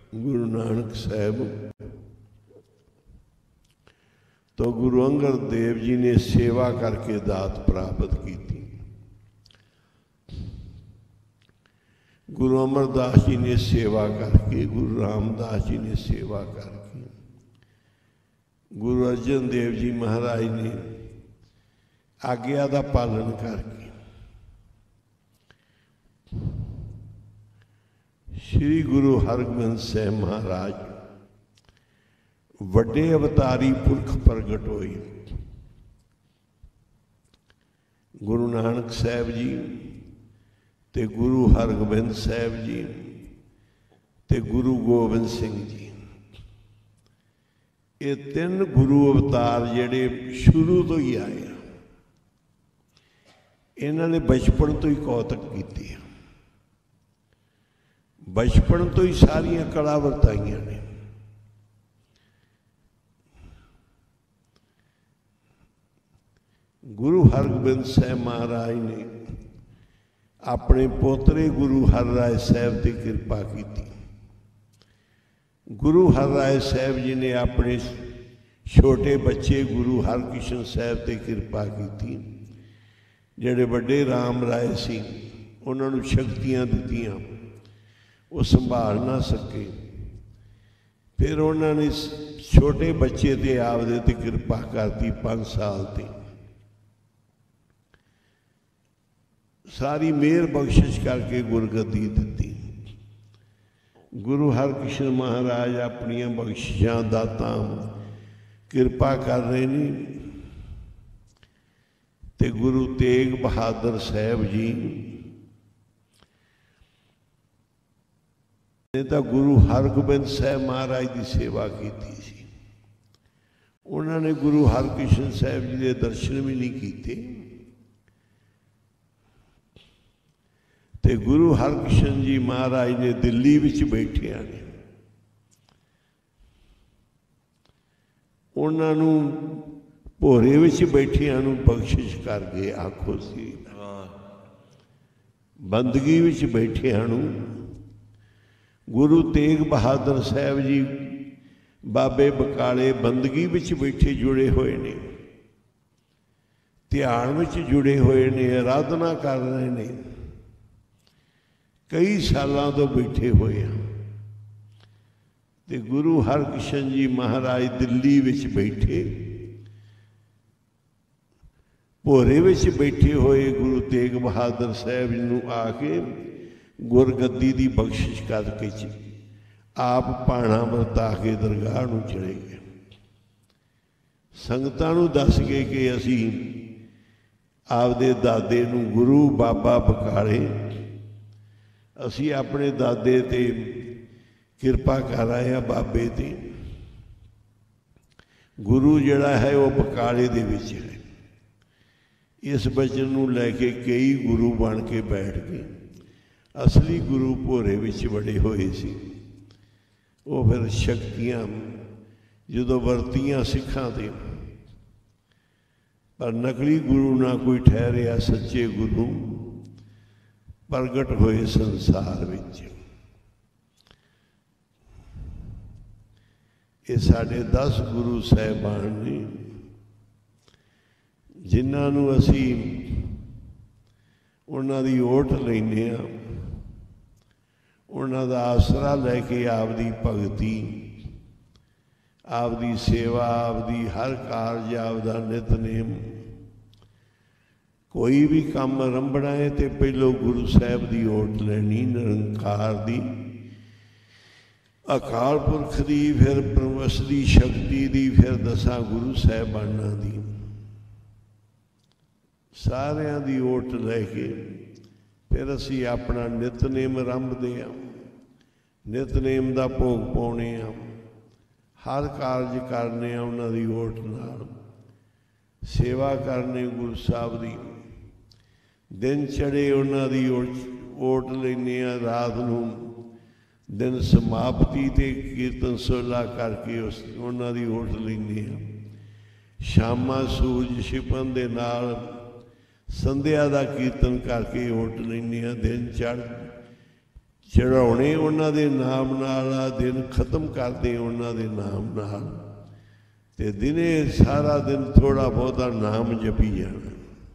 गुरु नानक साहब तो गुरु अंगद देव जी ने सेवा करके दात प्राप्त की थी। गुरु अमरदास जी ने सेवा करके, गुरु रामदास जी ने सेवा करके, गुरु अर्जन देव जी महाराज ने आज्ञा का पालन करके श्री गुरु हरगोबिंद साहब महाराज वड्डे अवतारी पुरख प्रगट होए। गुरु नानक साहब जी ते गुरु हरगोबिंद साहब जी ते गुरु गोबिंद सिंह जी, ये तीन गुरु अवतार जेड़े शुरू तो ही आए, इन्होंने बचपन तो ही कौतक की, बचपन तो ही सारिया कला वरताइया ने। गुरु हरगोबिंद साहब महाराज ने अपने पोतरे गुरु हरराय साहब की कृपा की थी। गुरु हरराय साहब जी ने अपने छोटे बच्चे गुरु हरकृष्ण साहब की कृपा की थी। जेड़े बड़े राम राय सी उन्होंने शक्तियां दित्तियां, वो संभाल ना सके, फिर उन्होंने छोटे बच्चे ते आपदे ते कृपा करती 5 साल ते सारी मेहर बख्शिश करके गुरगद्दी दी। गुरु हरकृष्ण महाराज अपनी बख्शिशां दातां कृपा कर रहे हैं। ते गुरु तेग बहादुर साहब जी ने तो गुरु हरगोबिंद साहब महाराज की सेवा की थी। उन्होंने गुरु हरकृष्ण साहब जी के दर्शन भी नहीं किए। ते गुरु हरकृष्ण जी महाराज ने दिल्ली विच बैठे ने उन्होंने भोरे विच बैठिया बख्शिश कर गए। आखो सी बंदगी विच बैठिया गुरु तेग बहादुर साहब जी बाबे बकाले बंदगी विच बैठे जुड़े हुए ने, ध्यान विच जुड़े हुए ने, आराधना कर रहे ने, कई सालों तो बैठे हुए हैं। ते गुरु हरकृष्ण जी महाराज दिल्ली विच बैठे, भोरे विच बैठे हुए गुरु तेग बहादुर साहब जी नूं आके गुरगद्दी की बख्शिश करके आप पाणा वरता के दरगाह नूं चले गए। संगतां नूं दस गए कि असी आपदे दादे नूं गुरु बाबा बकाले असी अपने दादे ते कृपा कर आए हैं। बाबे ते गुरु जिहड़ा है वह बकाले दे विच है। इस बचन नूं लैके कई गुरु बन के बैठ गए। असली गुरु भोरे विच बड़े हुए सी। वो फिर शक्तियां जो वरतियां सिखां ते, पर नकली गुरु ना कोई ठहरिया, सच्चे गुरु प्रगट होए संसार विच। ये साढ़े 10 गुरु साहिबान ने जिन्होंने असी उन्हां दी ओट लैने आ, उन्हां दा आसरा लैके आपदी भगती, आपदी सेवा, आपदी हर कारज, आपदा नितनेम, कोई भी काम रंभना है तो पहलों गुरु साहब की ओट लैनी, निरंकार दी, अकाल पुरख की, फिर परमस की शक्ति की, फिर 10 गुरु साहिबाना दी, सारियां दी ओट लैके फिर असी अपना नितनेम रंभदे आ, नितनेम का भोग पाने आ, हर कारज करने उन्हां दी ओट नाल, सेवा करने गुरु साहब दी, दिन चढ़े उन्हां दी ओट लैने आ, रात नूं दिन समाप्ति ते कीर्तन सोला करके उस उन्हां दी ओट लैने आ, शामां सूरज छिपन दे नाल संध्या का कीर्तन करके ओट लैने आ, दिन चढ़ ਚੜਾਉਣੇ ਉਹਨਾਂ ਦੇ ਨਾਮ ਨਾਲ ਆ, ਦਿਨ ਖਤਮ ਕਰਦੇ ਉਹਨਾਂ ਦੇ ਨਾਮ ਨਾਲ, ਤੇ ਦਿਨੇ ਸਾਰਾ ਦਿਨ ਥੋੜ੍ਹਾ ਬਹੁਤਾ ਨਾਮ ਜਪੀ ਜਾਣਾ,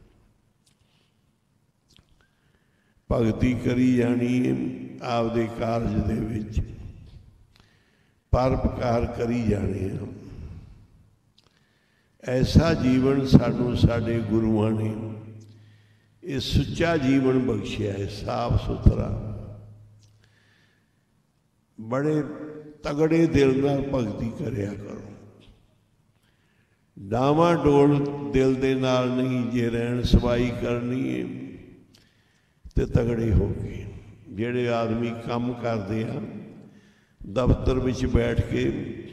ਭਗਤੀ ਕਰੀ ਜਾਣੀ ਆਪਦੇ ਕਾਰਜ ਦੇ ਵਿੱਚ, ਪਰਉਪਕਾਰ ਕਰੀ ਜਾਣੇ ਆ। ਐਸਾ ਜੀਵਨ ਸਾਨੂੰ ਸਾਡੇ ਗੁਰੂਆਂ ਨੇ ਇਹ ਸੁੱਚਾ ਜੀਵਨ ਬਖਸ਼ਿਆ ਹੈ, ਸਾਫ ਸੁਥਰਾ। ਬੜੇ ਤਗੜੇ ਦਿਲ ਨਾਲ ਭਗਤੀ ਕਰਿਆ ਕਰੋ, ਡਾਵਾਂ ਡੋਲ ਦਿਲ ਦੇ ਨਾਲ ਨਹੀਂ। ਜੇ ਰਹਿਣ ਸਵਾਈ ਕਰਨੀ ਹੈ ਤੇ ਤਗੜੇ ਹੋ ਕੇ, ਜਿਹੜੇ ਆਦਮੀ ਕੰਮ ਕਰਦੇ ਆ ਦਫ਼ਤਰ ਵਿੱਚ ਬੈਠ ਕੇ,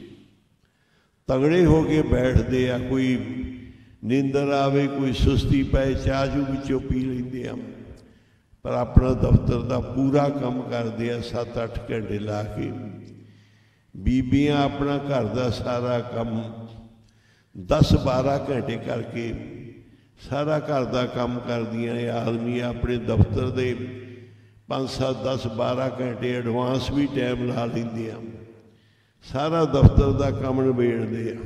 ਤਗੜੇ ਹੋ ਕੇ ਬੈਠਦੇ ਆ। ਕੋਈ ਨੀਂਦਰ ਆਵੇ, ਕੋਈ ਸੁਸਤੀ ਪਏ, ਚਾਹ ਚੂ ਵਿੱਚੋਂ ਪੀ ਲੈਂਦੇ ਆ, ਪਰ ਆਪਣਾ ਦਫ਼ਤਰ ਦਾ ਪੂਰਾ ਕੰਮ ਕਰਦੇ ਆ 7-8 ਘੰਟੇ ਲਾ ਕੇ। ਬੀਬੀਆਂ ਆਪਣਾ ਘਰ ਦਾ ਸਾਰਾ ਕੰਮ 10-12 ਘੰਟੇ ਕਰਕੇ ਸਾਰਾ ਘਰ ਦਾ ਕੰਮ ਕਰਦੀਆਂ। ਇਹ ਆਦਮੀ ਆਪਣੇ ਦਫ਼ਤਰ ਦੇ 5-7-10-12 ਘੰਟੇ ਐਡਵਾਂਸ ਵੀ ਟਾਈਮ ਲਾ ਲੈਂਦੇ ਆ, ਸਾਰਾ ਦਫ਼ਤਰ ਦਾ ਕੰਮ ਨਿਬੇੜਦੇ ਆ।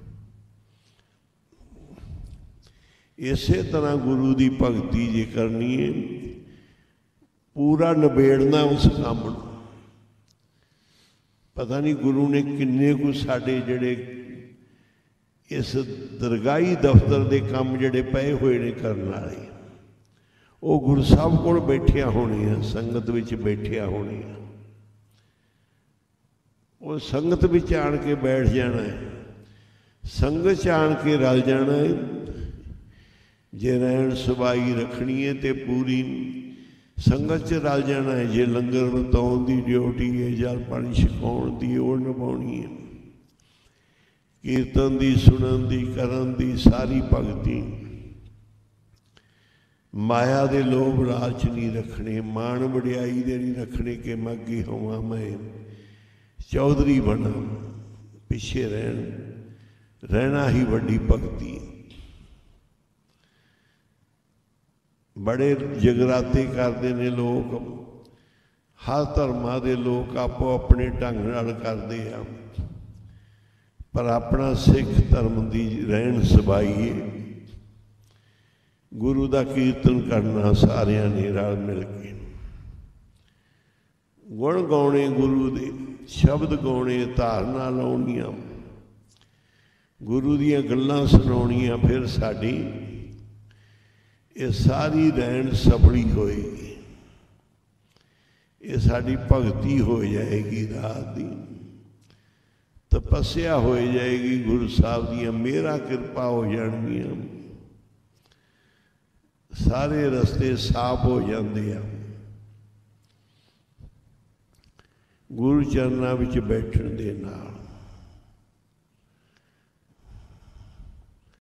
ਇਸੇ ਤਰ੍ਹਾਂ ਗੁਰੂ ਦੀ ਭਗਤੀ ਜੇ ਕਰਨੀ ਹੈ, ਪੂਰਾ ਨਿਬੇੜਨਾ ਉਸ ਕੰਮ ਨੂੰ। ਪਤਾ ਨਹੀਂ ਗੁਰੂ ਨੇ ਕਿੰਨੇ ਕੁ ਸਾਡੇ ਜਿਹੜੇ ਇਸ ਦਰਗਾਹੀ ਦਫ਼ਤਰ ਦੇ ਕੰਮ ਜਿਹੜੇ ਪਏ ਹੋਏ ਨੇ ਕਰਨ ਵਾਲੇ, ਉਹ ਗੁਰੂ ਸਾਹਿਬ ਕੋਲ ਬੈਠਿਆ ਹੋਣੇ ਆ, ਸੰਗਤ ਵਿੱਚ ਬੈਠਿਆ ਹੋਣੇ ਆ। ਉਹ ਸੰਗਤ ਵਿੱਚ ਆਣ ਕੇ ਬੈਠ ਜਾਣਾ ਹੈ, ਸੰਗਤ 'ਚ ਆਣ ਕੇ ਰਲ ਜਾਣਾ ਹੈ। ਜੇ ਰਹਿਣ ਸਵਾਈ ਰੱਖਣੀ ਹੈ ਤੇ ਪੂਰੀ ਸੰਗਤ 'ਚ ਰਲ ਜਾਣਾ ਹੈ। ਜੇ ਲੰਗਰ ਵਰਤਾਉਣ ਦੀ ਡਿਊਟੀ ਹੈ, ਜਲ ਪਾਣੀ ਛਕਾਉਣ ਦੀ, ਉਹ ਨਿਭਾਉਣੀ ਹੈ। ਕੀਰਤਨ ਦੀ, ਸੁਣਨ ਦੀ, ਕਰਨ ਦੀ ਸਾਰੀ ਭਗਤੀ। ਮਾਇਆ ਦੇ ਲੋਭ ਲਾਲਚ ਨਹੀਂ ਰੱਖਣੇ, ਮਾਣ ਵਡਿਆਈ ਦੇ ਨਹੀਂ ਰੱਖਣੇ ਕਿ ਮੈਂ ਅੱਗੇ ਹੋਵਾਂ, ਮੈਂ ਚੌਧਰੀ ਬਣਾ। ਪਿੱਛੇ ਰਹਿਣਾ ਹੀ ਵੱਡੀ ਭਗਤੀ। ਬੜੇ ਜਗਰਾਤੇ ਕਰਦੇ ਨੇ ਲੋਕ, ਹਰ ਧਰਮਾਂ ਦੇ ਲੋਕ ਆਪੋ ਆਪਣੇ ਢੰਗ ਨਾਲ ਕਰਦੇ ਆ, ਪਰ ਆਪਣਾ ਸਿੱਖ ਧਰਮ ਦੀ ਰਹਿਣ ਸਬਾਈ ਹੈ ਗੁਰੂ ਦਾ ਕੀਰਤਨ ਕਰਨਾ ਸਾਰਿਆਂ ਨੇ ਰਲ ਮਿਲ ਕੇ, ਗੁਣ ਗਾਉਣੇ ਗੁਰੂ ਦੇ, ਸ਼ਬਦ ਗਾਉਣੇ, ਧਾਰਨਾ ਲਾਉਣੀਆਂ, ਗੁਰੂ ਦੀਆਂ ਗੱਲਾਂ ਸੁਣਾਉਣੀਆਂ। ਫਿਰ ਸਾਡੀ ਇਹ ਸਾਰੀ ਰਹਿਣ ਸਫਲੀ ਹੋਏਗੀ, ਇਹ ਸਾਡੀ ਭਗਤੀ ਹੋ ਜਾਏਗੀ, ਰਾਤ ਦੀ ਤਪੱਸਿਆ ਹੋ ਜਾਏਗੀ, ਗੁਰੂ ਸਾਹਿਬ ਦੀਆਂ ਮਿਹਰਾਂ ਕਿਰਪਾ ਹੋ ਜਾਣਗੀਆਂ, ਸਾਰੇ ਰਸਤੇ ਸਾਫ਼ ਹੋ ਜਾਂਦੇ ਆ। ਗੁਰੂ ਚਰਨਾਂ ਵਿੱਚ ਬੈਠਣ ਦੇ ਨਾਲ